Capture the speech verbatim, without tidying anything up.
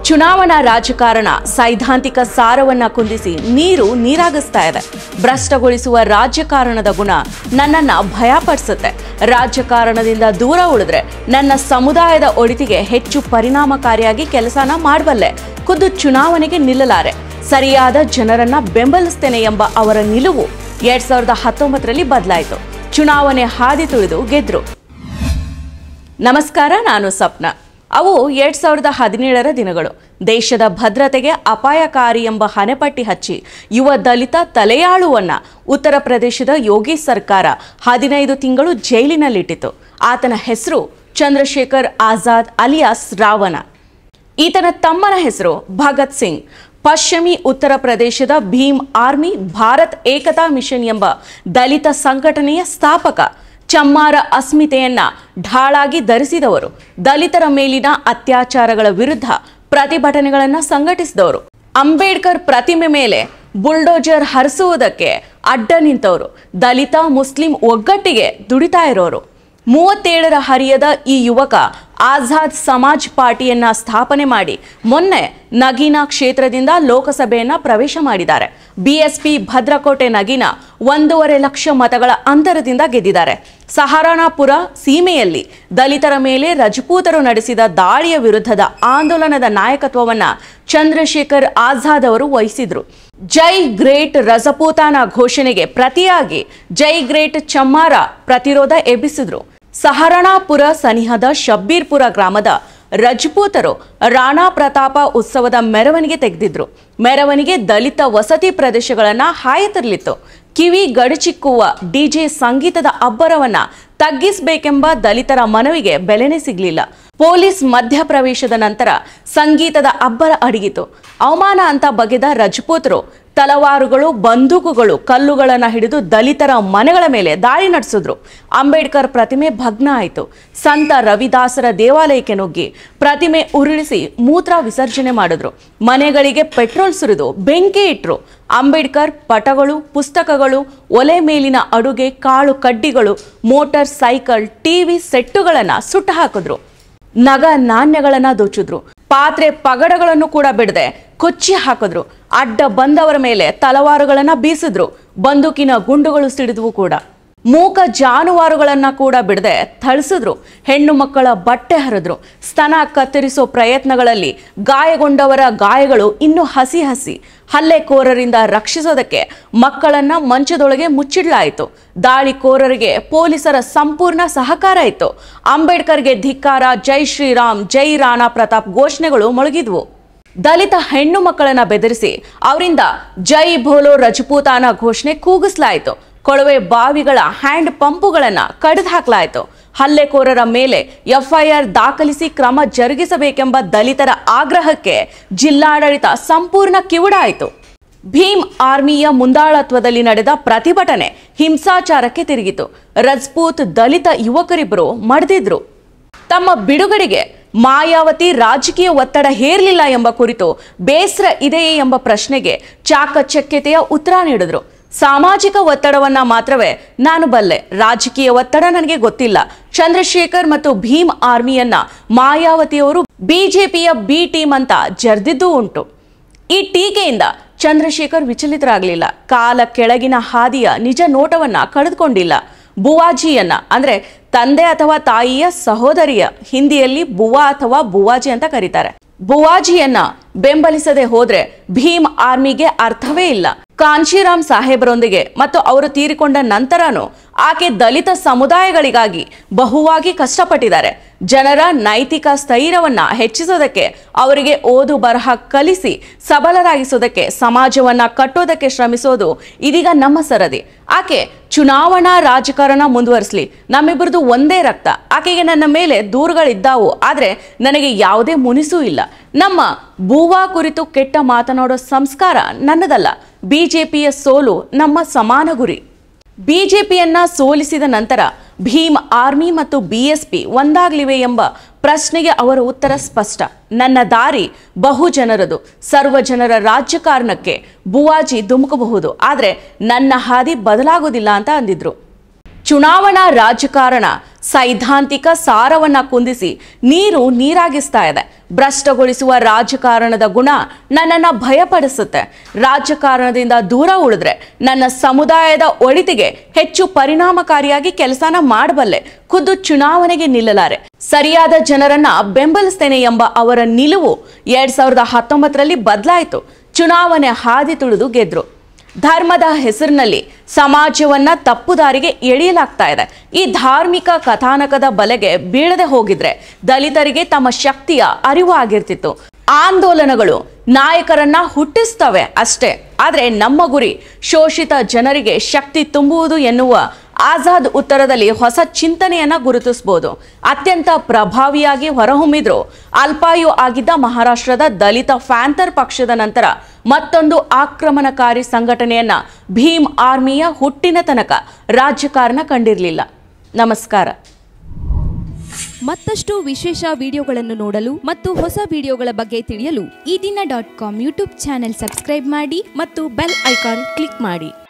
ಚುನಾವಣಾ ರಾಜಕಾರಣ ಸೈದ್ಧಾಂತಿಕ ಸಾರವನ್ನ ಕುಂದಿಸಿ ನೀರು ನೀರಾಗಿಸ್ತಾ ಇದೆ. ಭ್ರಷ್ಟಗೊಳಿಸುವ ರಾಜಕಾರಣದ ಗುಣ ನನ್ನನ್ನ ಭಯಪಡಿಸುತ್ತೆ. ರಾಜಕಾರಣದಿಂದ ದೂರ ಉಳಿದ್ರೆ ನನ್ನ ಸಮುದಾಯದ ಒಳಿತಿಗೆ ಹೆಚ್ಚು ಪರಿಣಾಮಕಾರಿಯಾಗಿ ಕೆಲಸನ ಮಾಡಬಲ್ಲೆ. ಖುದ್ದು ಚುನಾವಣೆಗೆ ನಿಲ್ಲಲಾರೆ, ಸರಿಯಾದ ಜನರನ್ನ ಬೆಂಬಲಿಸ್ತೇನೆ ಎಂಬ ಅವರ ನಿಲುವು ಎರಡ್ ಸಾವಿರದ ಹತ್ತೊಂಬತ್ತರಲ್ಲಿ ಬದಲಾಯಿತು. ಚುನಾವಣೆ ಹಾದಿ ತುಳಿದು ಗೆದ್ರು. ನಮಸ್ಕಾರ, ನಾನು ಸಪ್ನಾ. ಅವು ಎರಡ್ ಸಾವಿರದ ಹದಿನೇಳರ ದಿನಗಳು. ದೇಶದ ಭದ್ರತೆಗೆ ಅಪಾಯಕಾರಿ ಎಂಬ ಹಣೆಪಟ್ಟಿ ಹಚ್ಚಿ ಯುವ ದಲಿತ ತಲೆಯಾಳುವನ್ನ ಉತ್ತರ ಪ್ರದೇಶದ ಯೋಗಿ ಸರ್ಕಾರ ಹದಿನೈದು ತಿಂಗಳು ಜೈಲಿನಲ್ಲಿಟ್ಟಿತು. ಆತನ ಹೆಸರು ಚಂದ್ರಶೇಖರ್ ಆಜಾದ್ ಅಲಿಯಾಸ್ ರಾವಣ. ಈತನ ತಮ್ಮನ ಹೆಸರು ಭಗತ್ ಸಿಂಗ್. ಪಶ್ಚಿಮಿ ಉತ್ತರ ಪ್ರದೇಶದ ಭೀಮ್ ಆರ್ಮಿ ಭಾರತ್ ಏಕತಾ ಮಿಷನ್ ಎಂಬ ದಲಿತ ಸಂಘಟನೆಯ ಸ್ಥಾಪಕ. ಚಮ್ಮಾರ ಅಸ್ಮಿತೆಯನ್ನ ಢಾಳಾಗಿ ಧರಿಸಿದವರು. ದಲಿತರ ಮೇಲಿನ ಅತ್ಯಾಚಾರಗಳ ವಿರುದ್ಧ ಪ್ರತಿಭಟನೆಗಳನ್ನು ಸಂಘಟಿಸಿದವರು. ಅಂಬೇಡ್ಕರ್ ಪ್ರತಿಮೆ ಮೇಲೆ ಬುಲ್ಡೋಜರ್ ಹರಿಸುವುದಕ್ಕೆ ಅಡ್ಡ ನಿಂತವರು. ದಲಿತ ಮುಸ್ಲಿಂ ಒಗ್ಗಟ್ಟಿಗೆ ದುಡಿತಾ ಇರೋರು. ಮೂವತ್ತೇಳರ ಹರಿಯದ ಈ ಯುವಕ ಆಜಾದ್ ಸಮಾಜ್ ಪಾರ್ಟಿಯನ್ನ ಸ್ಥಾಪನೆ ಮಾಡಿ ಮೊನ್ನೆ ನಗೀನಾ ಕ್ಷೇತ್ರದಿಂದ ಲೋಕಸಭೆಯನ್ನ ಪ್ರವೇಶ ಮಾಡಿದ್ದಾರೆ. ಬಿಎಸ್ಪಿ ಭದ್ರಕೋಟೆ ನಗೀನಾ ಒಂದೂವರೆ ಲಕ್ಷ ಮತಗಳ ಅಂತರದಿಂದ ಗೆದ್ದಿದ್ದಾರೆ. ಸಹಾರನಪುರ ಸೀಮೆಯಲ್ಲಿ ದಲಿತರ ಮೇಲೆ ರಜಪೂತರು ನಡೆಸಿದ ದಾಳಿಯ ವಿರುದ್ಧದ ಆಂದೋಲನದ ನಾಯಕತ್ವವನ್ನ ಚಂದ್ರಶೇಖರ್ ಆಜಾದ್ ಅವರು ವಹಿಸಿದ್ರು. ಜೈ ಗ್ರೇಟ್ ರಜಪೂತಾನ ಘೋಷಣೆಗೆ ಪ್ರತಿಯಾಗಿ ಜೈ ಗ್ರೇಟ್ ಚಮ್ಮಾರ ಪ್ರತಿರೋಧ ಎಬ್ಬಿಸಿದ್ರು. ಸಹಾರನಪುರ ಸನಿಹದ ಶಬ್ಬೀರ್ಪುರ ಗ್ರಾಮದ ರಜಪೂತರು ರಾಣಾ ಪ್ರತಾಪ ಉತ್ಸವದ ಮೆರವಣಿಗೆ ತೆಗೆದಿದ್ರು. ಮೆರವಣಿಗೆ ದಲಿತ ವಸತಿ ಪ್ರದೇಶಗಳನ್ನ ಹಾಯತಿರ್ಲಿತ್ತು. ಕಿವಿ ಗಡಚಿಕ್ಕುವ ಡಿಜೆ ಸಂಗೀತದ ಅಬ್ಬರವನ್ನ ತಗ್ಗಿಸಬೇಕೆಂಬ ದಲಿತರ ಮನವಿಗೆ ಬೆಲೆನೇ ಸಿಗಲಿಲ್ಲ. ಪೊಲೀಸ್ ಮಧ್ಯಪ್ರವೇಶದ ನಂತರ ಸಂಗೀತದ ಅಬ್ಬರ ಅಡಗಿತು. ಅವಮಾನ ಅಂತ ಬಗೆದ ರಜಪೂತರು ತಲವಾರುಗಳು, ಬಂದೂಕುಗಳು, ಕಲ್ಲುಗಳನ್ನು ಹಿಡಿದು ದಲಿತರ ಮನೆಗಳ ಮೇಲೆ ದಾಳಿ ನಡೆಸಿದ್ರು. ಅಂಬೇಡ್ಕರ್ ಪ್ರತಿಮೆ ಭಗ್ನ ಆಯಿತು. ಸಂತ ರವಿದಾಸರ ದೇವಾಲಯಕ್ಕೆ ನುಗ್ಗಿ ಪ್ರತಿಮೆ ಉರುಳಿಸಿ ಮೂತ್ರ ವಿಸರ್ಜನೆ ಮಾಡಿದ್ರು. ಮನೆಗಳಿಗೆ ಪೆಟ್ರೋಲ್ ಸುರಿದು ಬೆಂಕಿ ಇಟ್ರು. ಅಂಬೇಡ್ಕರ್ ಪಟಗಳು, ಪುಸ್ತಕಗಳು, ಒಲೆ ಮೇಲಿನ ಅಡುಗೆ, ಕಾಳು ಕಡ್ಡಿಗಳು, ಮೋಟಾರ್ ಸೈಕಲ್, ಟಿವಿ ಸೆಟ್ಟುಗಳನ್ನ ಸುಟ್ಟು ಹಾಕಿದ್ರು. ನಗ ನಾಣ್ಯಗಳನ್ನ ದೋಚಿದ್ರು. ಪಾತ್ರೆ ಪಗಡಗಳನ್ನು ಕೂಡ ಬಿಡದೆ ಕೊಚ್ಚಿ ಹಾಕಿದ್ರು. ಅಡ್ಡ ಬಂದವರ ಮೇಲೆ ತಲವಾರುಗಳನ್ನ ಬೀಸಿದ್ರು. ಬಂದೂಕಿನ ಗುಂಡುಗಳು ಸಿಡಿದ್ವು ಕೂಡ. ಮೂಕ ಜಾನುವಾರುಗಳನ್ನ ಕೂಡ ಬಿಡದೆ ಥಳಿಸಿದ್ರು. ಹೆಣ್ಣು ಮಕ್ಕಳ ಬಟ್ಟೆ ಹರಿದ್ರು. ಸ್ತನ ಕತ್ತರಿಸೋ ಪ್ರಯತ್ನಗಳಲ್ಲಿ ಗಾಯಗೊಂಡವರ ಗಾಯಗಳು ಇನ್ನೂ ಹಸಿ ಹಸಿ. ಹಲ್ಲೆಕೋರರಿಂದ ರಕ್ಷಿಸೋದಕ್ಕೆ ಮಕ್ಕಳನ್ನ ಮಂಚದೊಳಗೆ ಮುಚ್ಚಿಡಲಾಯಿತು. ದಾಳಿಕೋರರಿಗೆ ಪೊಲೀಸರ ಸಂಪೂರ್ಣ ಸಹಕಾರ ಇತ್ತು. ಅಂಬೇಡ್ಕರ್ಗೆ ಧಿಕ್ಕಾರ, ಜೈ ಶ್ರೀರಾಮ್, ಜೈ ರಾಣಾ ಪ್ರತಾಪ್ ಘೋಷಣೆಗಳು ಮೊಳಗಿದ್ವು. ದಲಿತ ಹೆಣ್ಣು ಮಕ್ಕಳನ್ನ ಬೆದರಿಸಿ ಅವರಿಂದ ಜೈ ಬೋಲೋ ರಜಪೂತಾನ ಘೋಷಣೆ ಕೂಗಿಸಲಾಯಿತು. ಕೊಳವೆ ಬಾವಿಗಳ ಹ್ಯಾಂಡ್ ಪಂಪುಗಳನ್ನ ಕಡಿದು ಹಾಕಲಾಯಿತು. ಹಲ್ಲೆಕೋರರ ಮೇಲೆ ಎಫ್ಐಆರ್ ದಾಖಲಿಸಿ ಕ್ರಮ ಜರುಗಿಸಬೇಕೆಂಬ ದಲಿತರ ಆಗ್ರಹಕ್ಕೆ ಜಿಲ್ಲಾಡಳಿತ ಸಂಪೂರ್ಣ ಕಿವುಡಾಯಿತು. ಭೀಮ್ ಆರ್ಮಿಯ ಮುಂದಾಳತ್ವದಲ್ಲಿ ನಡೆದ ಪ್ರತಿಭಟನೆ ಹಿಂಸಾಚಾರಕ್ಕೆ ತಿರುಗಿತು. ರಜಪೂತ್ ದಲಿತ ಯುವಕರಿಬ್ಬರು ಮಡಿದಿದ್ರು. ತಮ್ಮ ಬಿಡುಗಡೆಗೆ ಮಾಯಾವತಿ ರಾಜಕೀಯ ಒತ್ತಡ ಹೇರಲಿಲ್ಲ ಎಂಬ ಕುರಿತು ಬೇಸರ ಇದೆಯೇ ಎಂಬ ಪ್ರಶ್ನೆಗೆ ಚಾಕಚಕ್ಯತೆಯ ಉತ್ತರ ನೀಡಿದ್ರು. ಸಾಮಾಜಿಕ ಒತ್ತಡವನ್ನ ಮಾತ್ರವೇ ನಾನು ಬಲ್ಲೆ, ರಾಜಕೀಯ ಒತ್ತಡ ನನಗೆ ಗೊತ್ತಿಲ್ಲ. ಚಂದ್ರಶೇಖರ್ ಮತ್ತು ಭೀಮ್ ಆರ್ಮಿಯನ್ನ ಮಾಯಾವತಿಯವರು ಬಿಜೆಪಿಯ ಬಿ ಟೀಮ್ ಅಂತ ಜರ್ದಿದ್ದೂ ಉಂಟು. ಈ ಟೀಕೆಯಿಂದ ಚಂದ್ರಶೇಖರ್ ವಿಚಲಿತರಾಗಲಿಲ್ಲ. ಕಾಲ ಕೆಳಗಿನ ಹಾದಿಯ ನಿಜ ನೋಟವನ್ನ ಕಳೆದುಕೊಂಡಿಲ್ಲ. ಬುವಾಜಿಯನ್ನ ಅಂದ್ರೆ ತಂದೆ ಅಥವಾ ತಾಯಿಯ ಸಹೋದರಿಯ, ಹಿಂದಿಯಲ್ಲಿ ಬುವಾ ಅಥವಾ ಬುವಾಜಿ ಅಂತ ಕರೀತಾರೆ, ಬುವಾಜಿಯನ್ನ ಬೆಂಬಲಿಸದೆ ಹೋದ್ರೆ ಭೀಮ್ ಆರ್ಮಿಗೆ ಅರ್ಥವೇ ಇಲ್ಲ. ಕಾಂಶಿರಾಮ್ ಸಾಹೇಬರೊಂದಿಗೆ ಮತ್ತು ಅವರು ತೀರಿಕೊಂಡ ನಂತರನೂ ಆಕೆ ದಲಿತ ಸಮುದಾಯಗಳಿಗಾಗಿ ಬಹುವಾಗಿ ಕಷ್ಟಪಟ್ಟಿದ್ದಾರೆ. ಜನರ ನೈತಿಕ ಸ್ಥೈರ್ಯವನ್ನ ಹೆಚ್ಚಿಸೋದಕ್ಕೆ, ಅವರಿಗೆ ಓದು ಬರಹ ಕಲಿಸಿ ಸಬಲರಾಗಿಸೋದಕ್ಕೆ, ಸಮಾಜವನ್ನ ಕಟ್ಟೋದಕ್ಕೆ ಶ್ರಮಿಸೋದು ಇದೀಗ ನಮ್ಮ ಸರದಿ. ಆಕೆ ಚುನಾವಣಾ ರಾಜಕಾರಣ ಮುಂದುವರಿಸಲಿ, ನಮ್ಮಿಬ್ಬರದು ಒಂದೇ ರಕ್ತ. ಆಕೆಗೆ ನನ್ನ ಮೇಲೆ ದೂರುಗಳಿದ್ದಾವು, ಆದ್ರೆ ನನಗೆ ಯಾವುದೇ ಮುನಿಸೂ ಇಲ್ಲ. ನಮ್ಮ ಬೂವಾ ಕುರಿತು ಕೆಟ್ಟ ಮಾತನಾಡೋ ಸಂಸ್ಕಾರ ನನ್ನದಲ್ಲ. ಬಿಜೆಪಿಯ ಸೋಲು ನಮ್ಮ ಸಮಾನ ಗುರಿ. ಬಿಜೆಪಿಯನ್ನ ಸೋಲಿಸಿದ ನಂತರ ಭೀಮ್ ಆರ್ಮಿ ಮತ್ತು ಬಿಎಸ್ಪಿ ಒಂದಾಗ್ಲಿವೆ ಎಂಬ ಪ್ರಶ್ನೆಗೆ ಅವರ ಉತ್ತರ ಸ್ಪಷ್ಟ. ನನ್ನ ದಾರಿ ಬಹುಜನರದು. ಸರ್ವ ಜನರ ರಾಜಕಾರಣಕ್ಕೆ ಬುವಾಜಿ ಧುಮುಕಬಹುದು, ಆದ್ರೆ ನನ್ನ ಹಾದಿ ಬದಲಾಗೋದಿಲ್ಲ ಅಂತ ಅಂದಿದ್ರು. ಚುನಾವಣಾ ರಾಜಕಾರಣ ಸೈದ್ಧಾಂತಿಕ ಸಾರವನ್ನ ಕುಂದಿಸಿ ನೀರು ನೀರಾಗಿಸ್ತಾ ಇದೆ. ಭ್ರಷ್ಟಗೊಳಿಸುವ ರಾಜಕಾರಣದ ಗುಣ ನನ್ನನ್ನ ಭಯಪಡಿಸುತ್ತೆ. ರಾಜಕಾರಣದಿಂದ ದೂರ ಉಳಿದ್ರೆ ನನ್ನ ಸಮುದಾಯದ ಒಳಿತಿಗೆ ಹೆಚ್ಚು ಪರಿಣಾಮಕಾರಿಯಾಗಿ ಕೆಲಸನ ಮಾಡಬಲ್ಲೆ. ಖುದ್ದು ಚುನಾವಣೆಗೆ ನಿಲ್ಲಲಾರೆ. ಸರಿಯಾದ ಜನರನ್ನ ಬೆಂಬಲಿಸ್ತೇನೆ ಎಂಬ ಅವರ ನಿಲುವು ಎರಡ್ ಸಾವಿರದ ಹತ್ತೊಂಬತ್ತರಲ್ಲಿ ಬದಲಾಯಿತು. ಚುನಾವಣೆ ಹಾದಿ ತುಳಿದು ಗೆದ್ರು. ಧರ್ಮದ ಹೆಸರಿನಲ್ಲಿ ಸಮಾಜವನ್ನ ತಪ್ಪುದಾರಿಗೆ ಎಳೆಯಲಾಗ್ತಾ ಇದೆ. ಈ ಧಾರ್ಮಿಕ ಕಥಾನಕದ ಬಲೆಗೆ ಬೀಳದೆ ಹೋಗಿದ್ರೆ ದಲಿತರಿಗೆ ತಮ್ಮ ಶಕ್ತಿಯ ಅರಿವು ಆಗಿರ್ತಿತ್ತು. ಆಂದೋಲನಗಳು ನಾಯಕರನ್ನ ಹುಟ್ಟಿಸ್ತವೆ ಅಷ್ಟೇ, ಆದರೆ ನಮ್ಮ ಗುರಿ ಶೋಷಿತ ಜನರಿಗೆ ಶಕ್ತಿ ತುಂಬುವುದು ಎನ್ನುವ ಆಜಾದ್ ಉತ್ತರದಲ್ಲಿ ಹೊಸ ಚಿಂತನೆಯನ್ನ ಗುರುತಿಸಬಹುದು. ಅತ್ಯಂತ ಪ್ರಭಾವಿಯಾಗಿ ಹೊರಹೊಮ್ಮಿದ್ರು ಅಲ್ಪಾಯು ಆಗಿದ್ದ ಮಹಾರಾಷ್ಟ್ರದ ದಲಿತ ಫ್ಯಾಂಥರ್ ಪಕ್ಷದ ನಂತರ ಮತ್ತೊಂದು ಆಕ್ರಮಣಕಾರಿ ಸಂಘಟನೆಯನ್ನ ಭೀಮ್ ಆರ್ಮಿಯ ಹುಟ್ಟಿನ ತನಕ ರಾಜಕಾರಣ ಕಂಡಿರಲಿಲ್ಲ. ನಮಸ್ಕಾರ. ಮತ್ತಷ್ಟು ವಿಶೇಷ ವಿಡಿಯೋಗಳನ್ನು ನೋಡಲು ಮತ್ತು ಹೊಸ ವಿಡಿಯೋಗಳ ಬಗ್ಗೆ ತಿಳಿಯಲು Eedina dot com YouTube channel subscribe ಮಾಡಿ ಮತ್ತು ಬೆಲ್ ಐಕಾನ್ ಕ್ಲಿಕ್ ಮಾಡಿ.